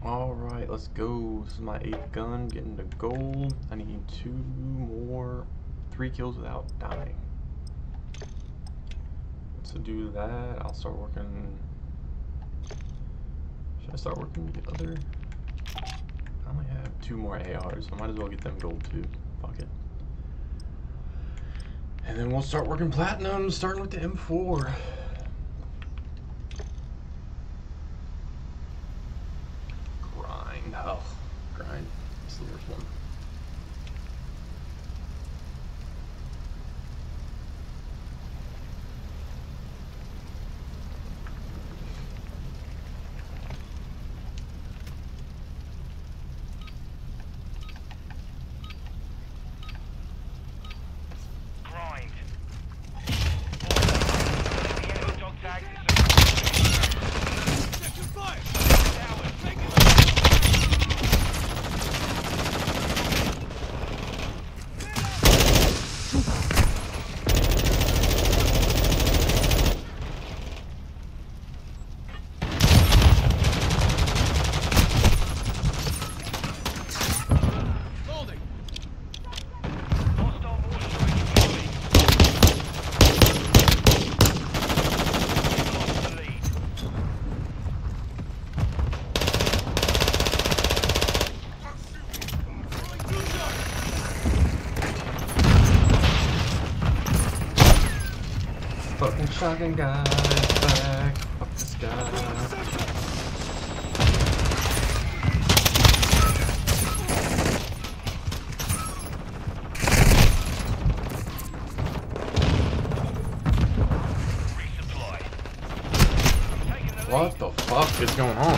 Alright, let's go. This is my 8th gun, getting the gold. I need 3 kills without dying. To do that, I'll start working. Should I start working the other? I only have 2 more ARs, so I might as well get them gold too. Fuck it. And then we'll start working platinum, starting with the M4. Grind. Oh, grind. It's the worst one. Fucking shotgun guy is back. Fuck this guy. What the fuck is going on?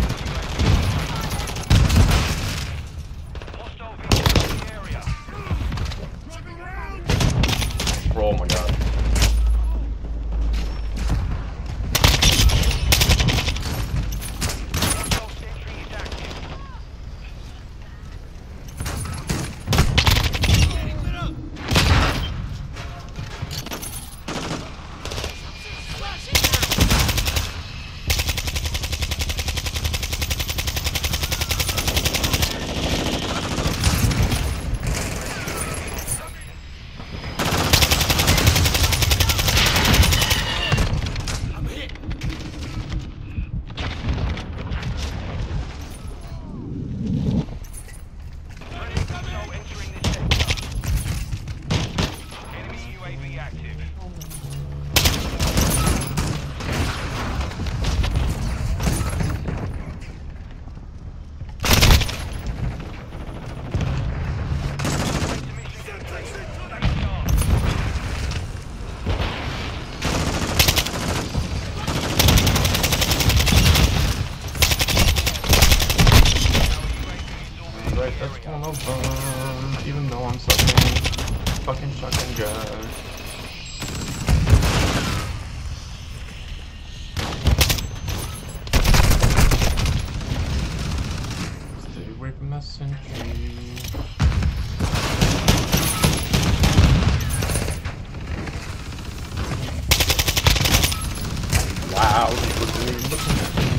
Oh my god. That's one of them, even though I'm sucking. Fucking shotgun guy. Stay away from that sentry. Wow, people are looking at me.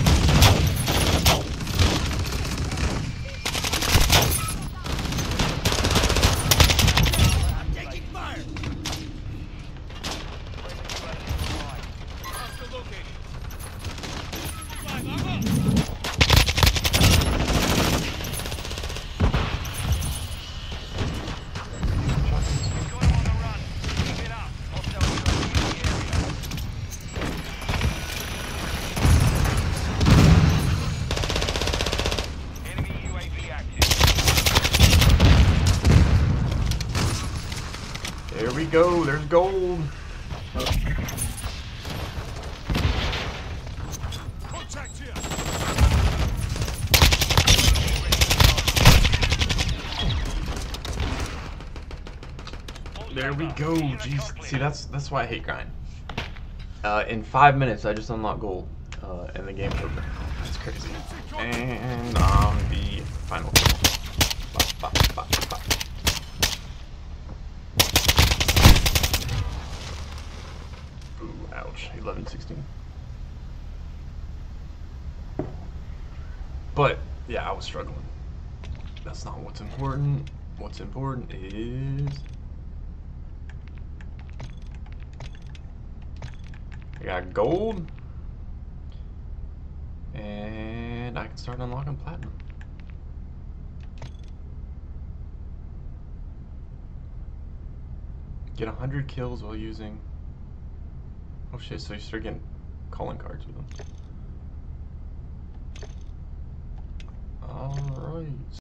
There we go, there's gold. There we go. Jeez, see that's why I hate grind. In 5 minutes I just unlocked gold, and the game's over. That's crazy. And the final kill. Bop, bop, bop, bop. Ooh, ouch. 11-16. But Yeah, I was struggling. That's not what's important. What's important is I got gold, and I can start unlocking platinum. Get 100 kills while using. Oh shit! So you start getting calling cards with them. All right.